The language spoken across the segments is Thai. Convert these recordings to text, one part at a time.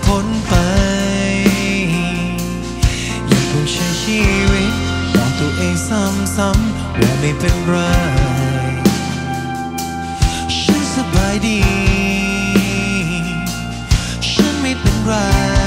พ้นไปยังคงใช้ชีวิตบอกตัวเองซ้ำๆว่าไม่เป็นไรฉันสบายดีฉันไม่เป็นไร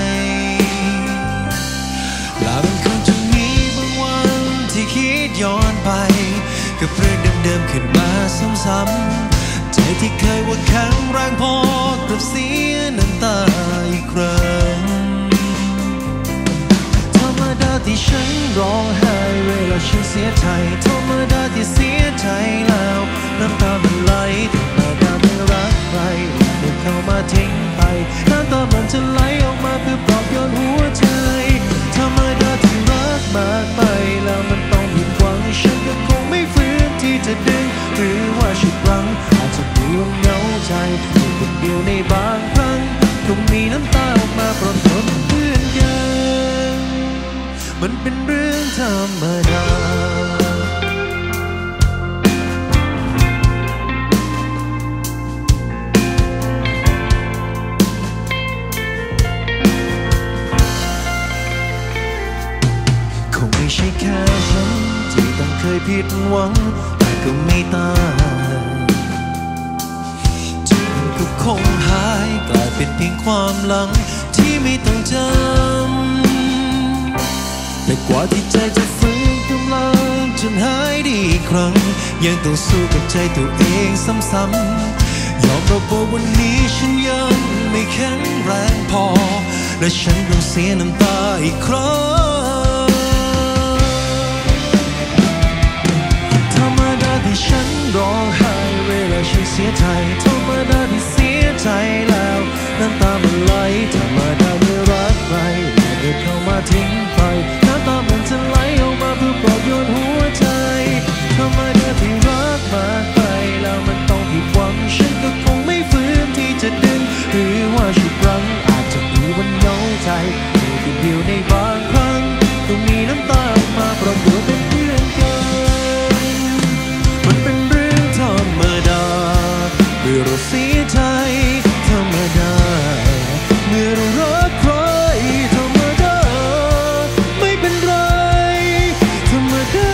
แล้วมันคงจะมีบางวันที่คิดย้อนไปกับเรื่องเดิมๆขึ้นมาซ้ำๆใจที่เคยว่าแข็งแรงพอกลับเสียน้ำตาอีกครั้งธรรมดาที่ฉันร้องไห้เวลาฉันเสียใจธรรมดาที่เสียใจแล้วน้ำตามันไหลธรรมดาไม่รักใครเดินเข้ามาทิ้งไปน้ำตามันจะไหลออกมาเพื่อปลอบโยนหัวใจธรรมดาที่รักมากไปแล้วมันต้องผิดหวังฉันก็คงไม่ฟื้นที่จะดึงหรือว่าฉุดรั้งอาจจะมีวันเหงาใจอยู่คนเดียวในบางครั้งคงมีน้ำตาออกมาปรากฏเพื่อนกันมันเป็นเรื่องธรรมดาคงไม่ใช่แค่ฉันที่ต้องเคยผิดหวังแต่ก็ไม่ตายทุกคนก็คงหายกลายเป็นเพียงความหลังที่ไม่ต้องจำแต่กว่าที่ใจจะฟื้นกำลังจนหายดีอีกครั้งยังต้องสู้กับใจตัวเองซ้ำๆยอมรับว่าวันนี้ฉันยังไม่แข็งแรงพอและฉันต้องเสียน้ำตาอีกครั้งธรรมดาที่ฉันร้องไห้เวลาฉันเสียใจธรรมดาที่เสียใจแล้วน้ำตามันไหลธรรมดาไม่รักใครเดินเข้ามาทิ้งไปน้ำตามันจะไหลออกมาเพื่อปลอบโยนหัวใจธรรมดาที่รักมากไปแล้วมันต้องผิดหวังฉันก็คงไม่ฟื้นที่จะดึงหรือว่าฉุดรั้งอาจจะมีวันเหงาใจอยู่คนเดียวในบางครั้งต้องมีน้ำตาออกมาปรากฏเป็นเพื่อนกันมันเป็นเรื่องธรรมดาเมื่อเราเสียใจธรรมดาเมื่อเรารักใครธรรมดาไม่เป็นไรธรรมดา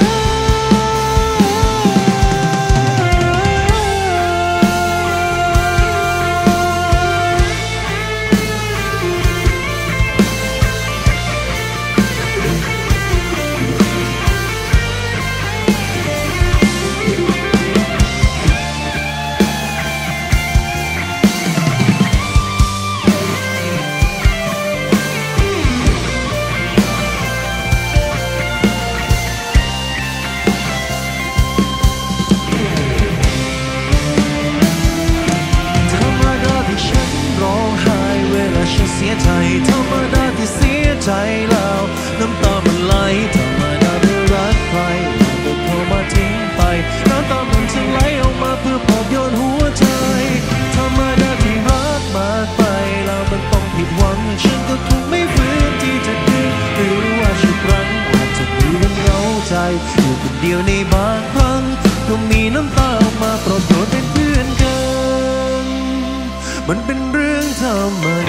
เสียใจธรรมดาที่เสียใจแล้วน้ำตามันไหลธรรมดาไม่รักใครเดินเข้ามาทิ้งไปน้ำตามันจะไหลออกมาเพื่อปลอบโยนหัวใจธรรมดาที่รักมากไปแล้วมันต้องผิดหวังฉันก็คงไม่ฟื้นที่จะดึงหรือว่าฉุดรั้งอาจจะมีวันเหงาใจอยู่คนเดียวในบางครั้งก็มีน้ำตาออกมาปรากฏเป็นเพื่อนกันมันเป็นเรื่องธรรม